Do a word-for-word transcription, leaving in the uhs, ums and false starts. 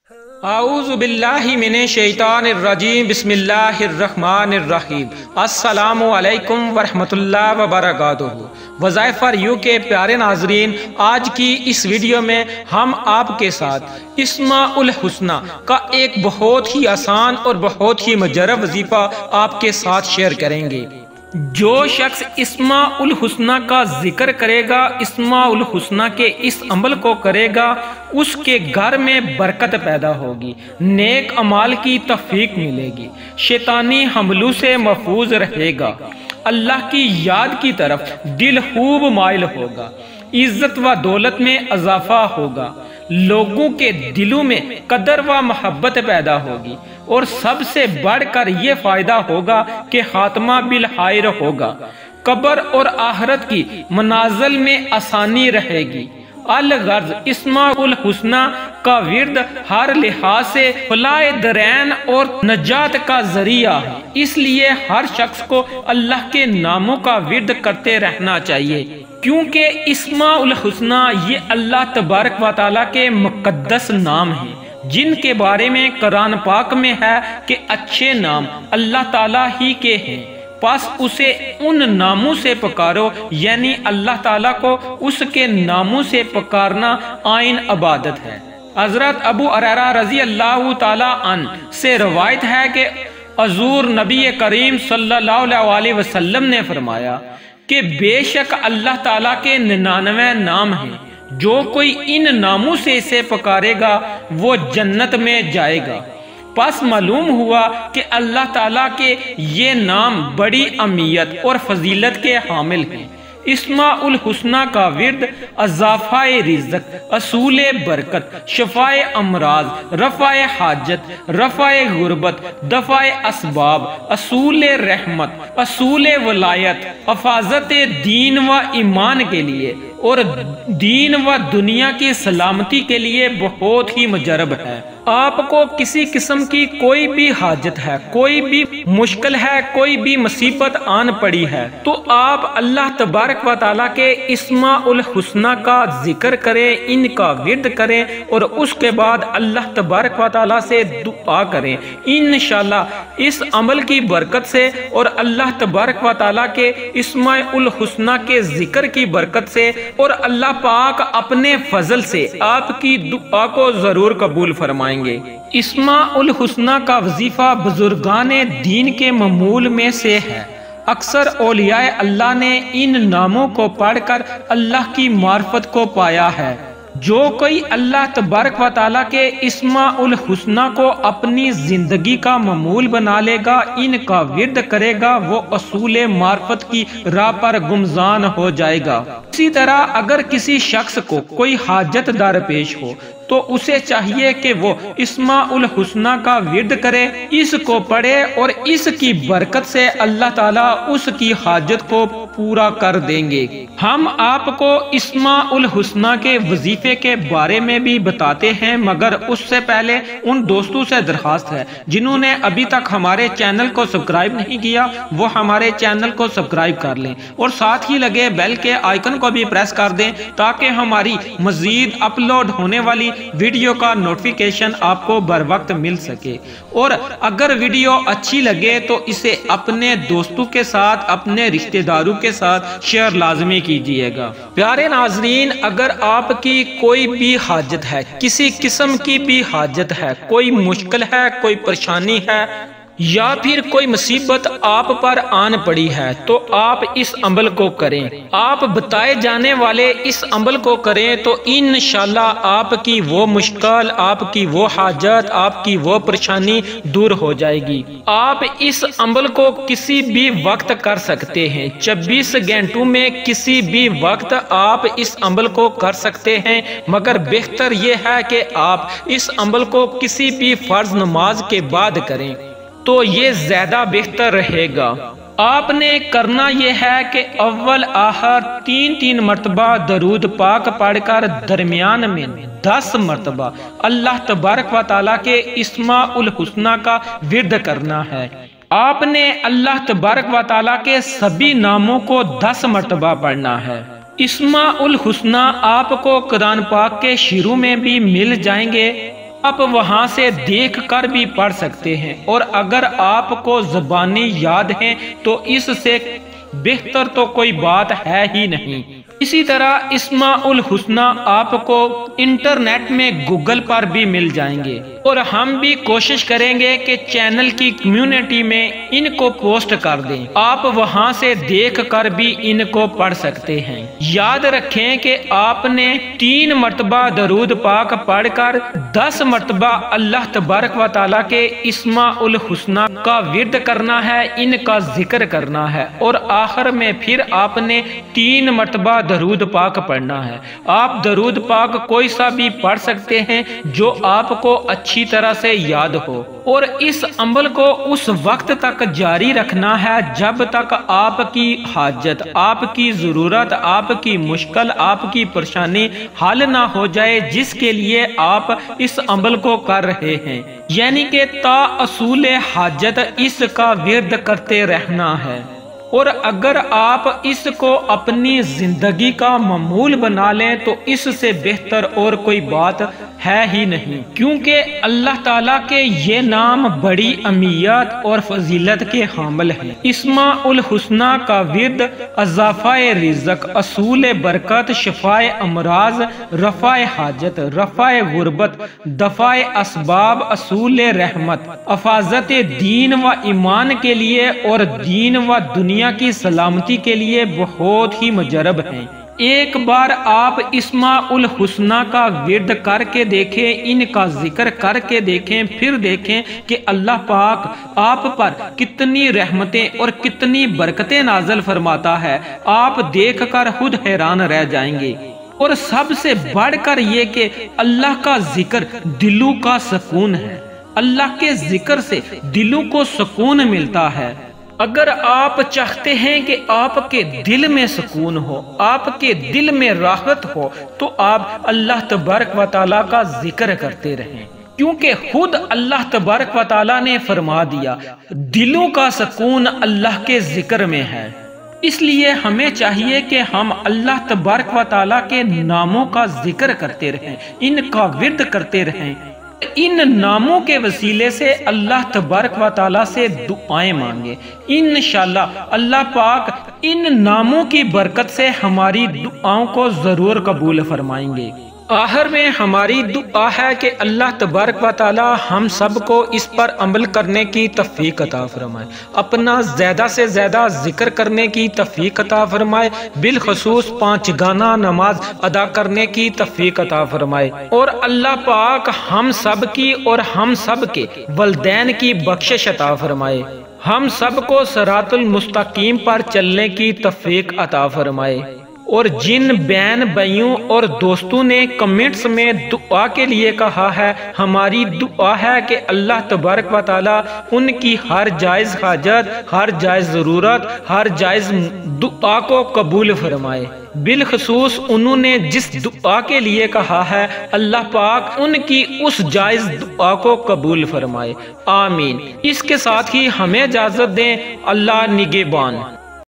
اعوذ باللہ من الشیطان الرجیم بسم اللہ الرحمن الرحیم السلام علیکم ورحمۃ اللہ وبرکاتہ۔ وظائف فار یو کے پیارے ناظرین، آج کی اس ویڈیو میں ہم آپ کے ساتھ اسماء الحسنی کا ایک بہت ہی آسان اور بہت ہی مجرب وظیفہ آپ کے ساتھ شیئر کریں گے۔ جو شخص اسماء الحسنی کا ذکر کرے گا، اسماء الحسنی کے اس عمل کو کرے گا، اس کے گھر میں برکت پیدا ہوگی، نیک اعمال کی توفیق ملے گی، شیطانی حملوں سے محفوظ رہے گا، اللہ کی یاد کی طرف دل خوب مائل ہوگا، عزت و دولت میں اضافہ ہوگا، لوگوں کے دلوں میں قدر و محبت پیدا ہوگی، اور سب سے بڑھ کر یہ فائدہ ہوگا کہ خاتمہ بالخیر ہوگا، قبر اور آخرت کی منازل میں آسانی رہے گی۔ الغرض اسماء الحسنی کا ورد ہر لحاظ سے فلاح درین اور نجات کا ذریعہ ہے، اس لیے ہر شخص کو اللہ کے ناموں کا ورد کرتے رہنا چاہیے، کیونکہ اسماء الحسنی یہ اللہ تبارک و تعالیٰ کے مقدس نام ہیں، جن کے بارے میں قرآن پاک میں ہے کہ اچھے نام اللہ تعالیٰ ہی کے ہیں، پس اسے ان ناموں سے پکارو، یعنی اللہ تعالیٰ کو اس کے ناموں سے پکارنا عین عبادت ہے۔ حضرت ابو ہریرہ رضی اللہ تعالیٰ عنہ سے روایت ہے کہ حضور نبی کریم صلی اللہ علیہ وسلم نے فرمایا کہ بے شک اللہ تعالیٰ کے ننانوے نام ہیں، جو کوئی ان ناموں سے اسے پکارے گا وہ جنت میں جائے گا۔ پس معلوم ہوا کہ اللہ تعالیٰ کے یہ نام بڑی اہمیت اور فضیلت کے حامل ہیں۔ اسماء الحسنی کا ورد اضافہ رزق، اصول برکت، شفاء امراض، رفع حاجت، رفع غربت، دفع اسباب، اصول رحمت، اصول ولایت، حفاظت دین و ایمان کے لیے اور دین و دنیا کی سلامتی کے لیے بہت ہی مجرب ہے۔ آپ کو کسی قسم کی کوئی بھی حاجت ہے، کوئی بھی مشکل ہے، کوئی بھی مصیبت آن پڑی ہے، تو آپ اللہ تبارک و تعالیٰ کے اسماء الحسنی کا ذکر کریں، ان کا ورد کریں، اور اس کے بعد اللہ تبارک و تعالیٰ سے دعا کریں۔ انشاءاللہ اس عمل کی برکت سے اور اللہ تبارک و تعالیٰ کے اسماء الحسنی کے ذکر کی برکت سے اور اللہ پاک اپنے فضل سے آپ کی دعا کو ضرور قبول فرمائیں گے۔ اسماء الحسنی کا وظیفہ بزرگان دین کے معمول میں سے ہے۔ اکثر اولیاء اللہ نے ان ناموں کو پڑھ کر اللہ کی معرفت کو پایا ہے۔ جو کوئی اللہ تبارک و تعالیٰ کے اسماء الحسنی کو اپنی زندگی کا معمول بنا لے گا، ان کا ورد کرے گا، وہ اصول معرفت کی راہ پر گمزان ہو جائے گا۔ اسی طرح اگر کسی شخص کو کوئی حاجت درپیش ہو تو اسے چاہیے کہ وہ اسماء الحسنی کا ورد کرے، اس کو پڑھے، اور اس کی برکت سے اللہ تعالیٰ اس کی حاجت کو پورا کر دیں گے۔ ہم آپ کو اسماء الحسنی کے وظیفے کے بارے میں بھی بتاتے ہیں، مگر اس سے پہلے ان دوستوں سے درخواست ہے جنہوں نے ابھی تک ہمارے چینل کو سبسکرائب نہیں کیا، وہ ہمارے چینل کو سبسکرائب کر لیں اور ساتھ ہی لگے بیل کے آئیکن کو بھی پریس کر دیں تاکہ ہماری مزید اپلوڈ ہونے والی ویڈیو کا نوٹیفیکیشن آپ کو بر وقت مل سکے۔ اور اگر ویڈیو اچھی لگے تو اسے اپنے دوستوں کے ساتھ، اپنے رشتہ داروں کے ساتھ شیئر لازمی کیجیے گا۔ پیارے ناظرین، اگر آپ کی کوئی بھی حاجت ہے، کسی قسم کی بھی حاجت ہے، کوئی مشکل ہے، کوئی پریشانی ہے، یا پھر کوئی مصیبت آپ پر آن پڑی ہے، تو آپ اس عمل کو کریں، آپ بتائے جانے والے اس عمل کو کریں تو انشاءاللہ آپ کی وہ مشکل، آپ کی وہ حاجت، آپ کی وہ پریشانی دور ہو جائے گی۔ آپ اس عمل کو کسی بھی وقت کر سکتے ہیں، چوبیس گھنٹوں میں کسی بھی وقت آپ اس عمل کو کر سکتے ہیں، مگر بہتر یہ ہے کہ آپ اس عمل کو کسی بھی فرض نماز کے بعد کریں تو یہ زیادہ بہتر رہے گا۔ آپ نے کرنا یہ ہے کہ اول آخر تین تین مرتبہ درود پاک پڑھ کر درمیان میں دس مرتبہ اللہ تبارک و تعالیٰ کے اسماء الحسنی کا ورد کرنا ہے۔ آپ نے اللہ تبارک و تعالیٰ کے سبھی ناموں کو دس مرتبہ پڑھنا ہے۔ اسماء الحسنی آپ کو قرآن پاک کے شروع میں بھی مل جائیں گے آپ وہاں سے دیکھ کر بھی پڑھ سکتے ہیں، اور اگر آپ کو زبانی یاد ہیں تو اس سے بہتر تو کوئی بات ہے ہی نہیں۔ اسی طرح اسماء الحسنی آپ کو انٹرنیٹ میں گوگل پر بھی مل جائیں گے، اور ہم بھی کوشش کریں گے کہ چینل کی کمیونٹی میں ان کو پوسٹ کر دیں، آپ وہاں سے دیکھ کر بھی ان کو پڑھ سکتے ہیں۔ یاد رکھیں کہ آپ نے تین مرتبہ درود پاک پڑھ کر دس مرتبہ اللہ تبارک و تعالیٰ کے اسماء الحسنی کا ورد کرنا ہے، ان کا ذکر کرنا ہے، اور آخر میں پھر آپ نے تین مرتبہ درود پاک پڑھنا ہے۔ آپ درود پاک کوئی سا بھی پڑھ سکتے ہیں جو آپ کو اچھی طرح سے یاد ہو، اور اس عمل کو اس وقت تک جاری رکھنا ہے جب تک آپ کی حاجت، آپ کی ضرورت، آپ کی مشکل، آپ کی پریشانی حل نہ ہو جائے جس کے لیے آپ اس عمل کو کر رہے ہیں، یعنی کہ تا اصول حاجت اس کا ورد کرتے رہنا ہے۔ اور اگر آپ اس کو اپنی زندگی کا معمول بنا لیں تو اس سے بہتر اور کوئی بات ہے ہی نہیں، کیونکہ اللہ تعالیٰ کے یہ نام بڑی اہمیت اور فضیلت کے حامل ہیں۔ اسماء الحسنی کا ورد اضافہ رزق، اصول برکت، شفاء امراض، رفع حاجت، رفع غربت، دفع اسباب، اصول رحمت، حفاظت دین و ایمان کے لیے اور دین و دنیا کی سلامتی کے لیے بہت ہی مجرب ہیں۔ ایک بار آپ اسماء الحسنی کا ورد کر کے دیکھیں، ان کا ذکر کر کے دیکھیں، پھر دیکھیں کہ اللہ پاک آپ پر کتنی رحمتیں اور کتنی برکتیں نازل فرماتا ہے، آپ دیکھ کر خود حیران رہ جائیں گے۔ اور سب سے بڑھ کر یہ کہ اللہ کا ذکر دلوں کا سکون ہے، اللہ کے ذکر سے دلوں کو سکون ملتا ہے۔ اگر آپ چاہتے ہیں کہ آپ کے دل میں سکون ہو، آپ کے دل میں راحت ہو، تو آپ اللہ تبارک و تعالیٰ کا ذکر کرتے رہیں، کیونکہ خود اللہ تبارک و تعالیٰ نے فرما دیا دلوں کا سکون اللہ کے ذکر میں ہے۔ اس لیے ہمیں چاہیے کہ ہم اللہ تبارک و تعالیٰ کے ناموں کا ذکر کرتے رہیں، ان کا ورد کرتے رہیں، ان ناموں کے وسیلے سے اللہ تبارک و تعالیٰ سے دعائیں مانگے، انشاءاللہ اللہ پاک ان ناموں کی برکت سے ہماری دعاؤں کو ضرور قبول فرمائیں گے۔ آخر میں ہماری دعا ہے کہ اللہ تبارک و تعالی ہم سب کو اس پر عمل کرنے کی توفیق عطا فرمائے، اپنا زیادہ سے زیادہ ذکر کرنے کی توفیق عطا فرمائے، بالخصوص پانچ گانا نماز ادا کرنے کی توفیق عطا فرمائے، اور اللہ پاک ہم سب کی اور ہم سب کے والدین کی بخشش عطا فرمائے، ہم سب کو صراط المستقیم پر چلنے کی توفیق عطا فرمائے۔ اور جن بہن بھائیوں اور دوستوں نے کمنٹس میں دعا کے لیے کہا ہے، ہماری دعا ہے کہ اللہ تبارک و تعالی ان کی ہر جائز حاجت، ہر جائز ضرورت، ہر جائز دعا کو قبول فرمائے۔ بالخصوص انہوں نے جس دعا کے لیے کہا ہے، اللہ پاک ان کی اس جائز دعا کو قبول فرمائے، آمین۔ اس کے ساتھ ہی ہمیں اجازت دیں، اللہ نگہبان۔